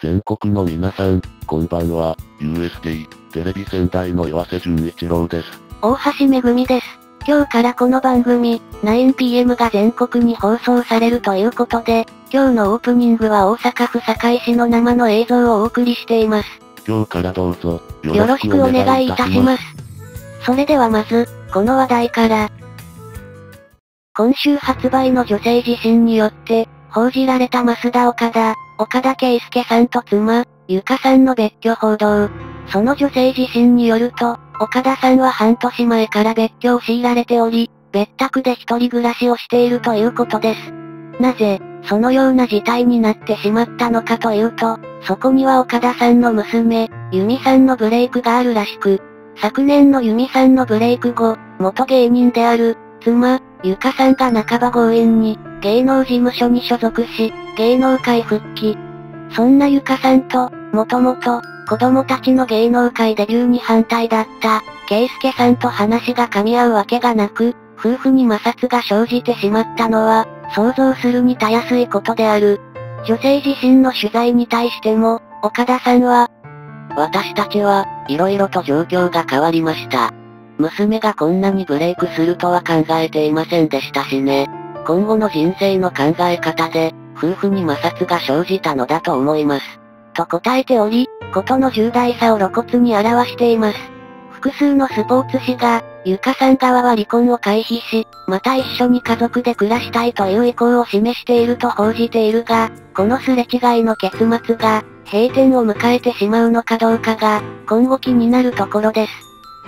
全国の皆さん、こんばんは。USD、テレビ仙台の岩瀬淳一郎です。 大橋めぐみです。今日からこの番組、9PM が全国に放送されるということで、今日のオープニングは大阪府堺市の生の映像をお送りしています。 今日からどうぞ、 よろしくお願いいたします。それではまず、この話題から。今週発売の女性自身によって、報じられた増田岡田圭佑さんと妻、ゆかさんの別居報道。その女性自身によると、岡田さんは半年前から別居を強いられており、別宅で一人暮らしをしているということです。なぜ、そのような事態になってしまったのかというと、そこには岡田さんの娘、由美さんのブレイクがあるらしく、昨年の由美さんのブレイク後、元芸人である、妻、ゆかさんが半ば強引に、芸能事務所に所属し、芸能界復帰。そんなゆかさんと、もともと、子供たちの芸能界デビューに反対だった、圭介さんと話が噛み合うわけがなく、夫婦に摩擦が生じてしまったのは、想像するにたやすいことである。女性自身の取材に対しても、岡田さんは、私たちは、色々と状況が変わりました。娘がこんなにブレイクするとは考えていませんでしたしね。今後の人生の考え方で、夫婦に摩擦が生じたのだと思います。と答えており、ことの重大さを露骨に表しています。複数のスポーツ紙が、ゆかさん側は離婚を回避し、また一緒に家族で暮らしたいという意向を示していると報じているが、このすれ違いの結末が、閉店を迎えてしまうのかどうかが、今後気になるところです。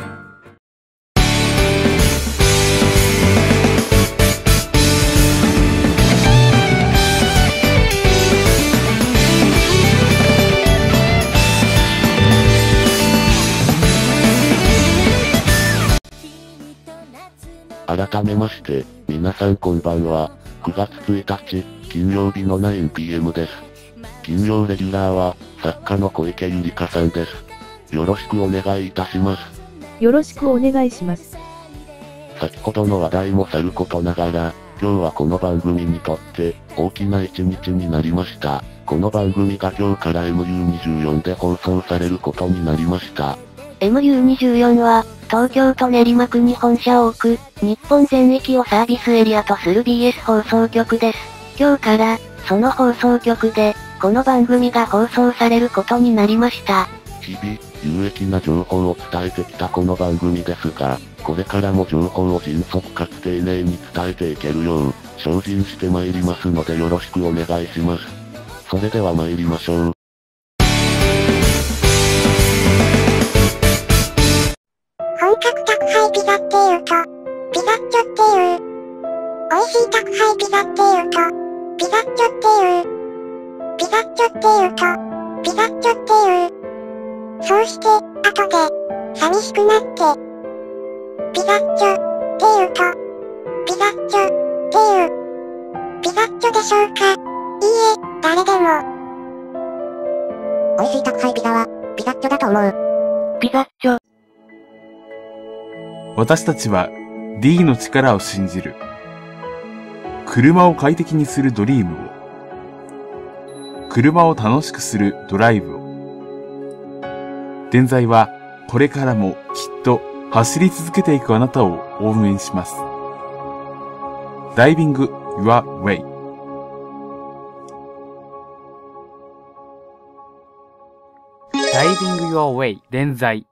改めまして、皆さんこんばんは。9月1日、金曜日の 9PM です。金曜レギュラーは、作家の小池百合香さんです。よろしくお願いいたします。 よろしくお願いします。 先ほどの話題もさることながら、今日はこの番組にとって、大きな一日になりました。この番組が今日から MU24 で放送されることになりました。 MU24 は、東京都練馬区に本社を置く、日本全域をサービスエリアとする BS 放送局です。今日から、その放送局で、この番組が放送されることになりました。 日々、有益な情報を伝えてきたこの番組ですが、これからも情報を迅速かつ丁寧に伝えていけるよう、精進してまいりますのでよろしくお願いします。それでは参りましょう。 本格宅配ピザっていうと、ピザッチョっていう。美味しい宅配ピザっていうと、ピザッチョっていう。ピザッチョっていうと、ピザッチョっていう。そうして、後で、寂しくなって、ピザッチョっていうと、ピザッチョっていう。ピザッチョでしょうか？いいえ、誰でも。美味しい宅配ピザは、ピザッチョだと思う。 ピザッチョ。 私たちは D の力を信じる。車を快適にするドリームを。車を楽しくするドライブを。電材はこれからもきっと走り続けていくあなたを応援します。ダイビング Your Way。 ダイビング Your Way 電材。